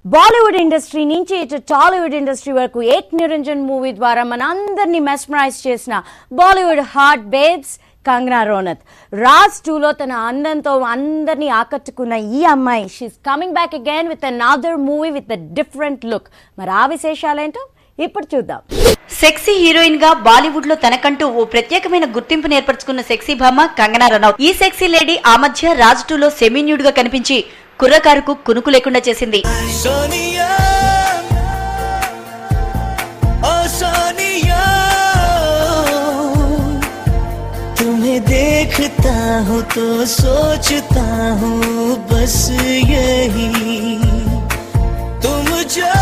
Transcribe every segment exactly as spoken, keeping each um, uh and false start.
Bollywood industry నుంచి ఇటు Tollywood industry వరకు ఏక్ నిరంజన్ మూవీ ద్వారా మన అందరినీ మెస్మరైజ్ చేసిన Bollywood hot babes Kangana Ranaut Raaz టూలో తన అందంతో అందరినీ ఆకట్టుకున్న ఈ అమ్మాయి she is coming back again with another movie with a different look. మరి ఆ విశేషాలేంటో ఇప్పుడు చూద్దాం. సెక్సీ హీరోయిన్ గా బాలీవుడ్ లో తనకంటూ ఓ ప్రత్యేకమైన గుర్తింపును ఏర్పరచుకున్న సెక్సీ భామ కంగనా రనౌత్. ఈ సెక్సీ లేడీ ఆ మధ్య రాజ్ టూలో సెమీ న్యూడ్ గా కనిపించి కుర్రకారుకు కునుకు లేకుండా చేసింది. देखता हूँ तो सोचता हूँ बस यही तुम जो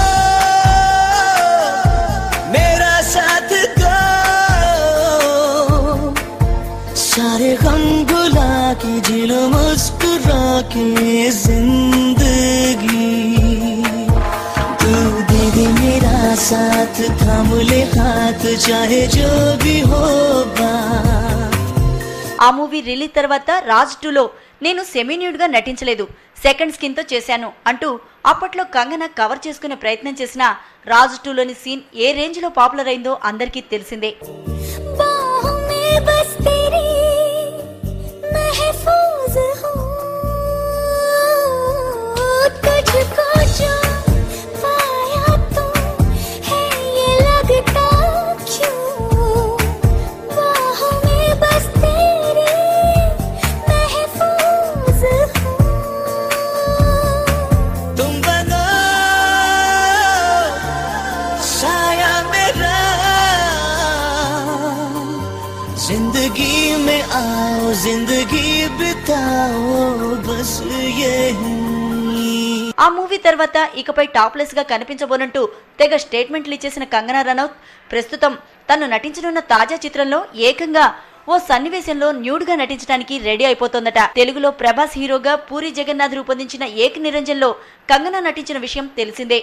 मेरा साथ दो सारे गम भुला के जिलो मुस्कुरा के जिंदगी तू दीदी मेरा साथ थाम ले हाथ चाहे जो भी होगा. ఆ మూవీ రిలీజ్ తర్వాత రాజ్ టూలో నేను సెమీ న్యూడ్ గా నటించలేదు, సెకండ్ స్కిన్ తో చేశాను అంటూ అప్పట్లో కంగన కవర్ చేసుకునే ప్రయత్నం చేసిన రాజ్ టూలోని సీన్ ఏ రేంజ్ లో పాపులర్ అయిందో అందరికీ తెలిసిందే. जिंदगी में आओ जिंदगी बिताओ बस यही. ఆ మూవీ తర్వాత ఇకపై టాప్లెస్ గా కనిపించబోనంటూ తెగ స్టేట్మెంట్లు ఇచ్చేసిన కంగనా రనౌత్ ప్రస్తుతం తను నటించనున్న తాజా చిత్రంలో ఏకంగా ఓ సన్నివేశంలో న్యూడ్ గా నటించడానికి రెడీ అయిపోతోందట. తెలుగులో ప్రభాస్ హీరోగా పూరి జగన్నాథ్ రూపొందించిన ఏక్ నిరంజన్ లో కంగనా నటించిన విషయం తెలిసిందే.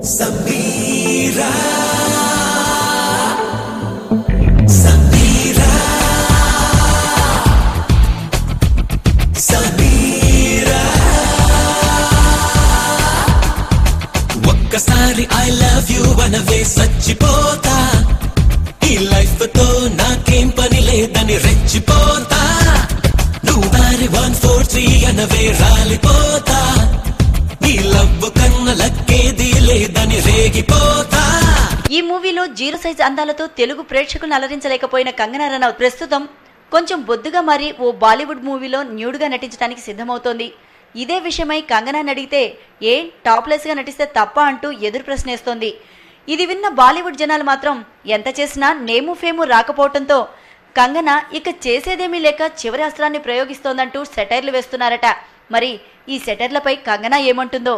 ఒక్కసారి ఐ లవ్ యూ అనవే సచ్చిపోతా, ఈ లైఫ్ తో నాకేం పని లేదని రెచ్చిపోతా, నువ్వు దారి వన్ ఫోర్ త్రీ అనవే రాలిపోతా, నీ లవ్ కన్న లక్కేది లేదని రేగిపోతా. ఈ మూవీలో జీరో సైజ్ అందాలతో తెలుగు ప్రేక్షకులను అలరించలేకపోయిన కంగనా రనౌత్ ప్రస్తుతం కొంచెం బొద్దుగా మారి ఓ బాలీవుడ్ మూవీలో న్యూడ్ గా నటించడానికి సిద్ధమవుతోంది. ఇదే విషయమై కంగనాని అడిగితే ఏ టాప్లెస్ గా నటిస్తే తప్ప అంటూ ఎదురు ప్రశ్నేస్తోంది. ఇది విన్న బాలీవుడ్ జనాలు మాత్రం ఎంత చేసినా నేము ఫేము రాకపోవడంతో కంగనా ఇక చేసేదేమీ లేక చివరి అస్త్రాన్ని ప్రయోగిస్తోందంటూ సెటైర్లు వేస్తున్నారట. మరి ఈ సెటైర్లపై కంగనా ఏమంటుందో.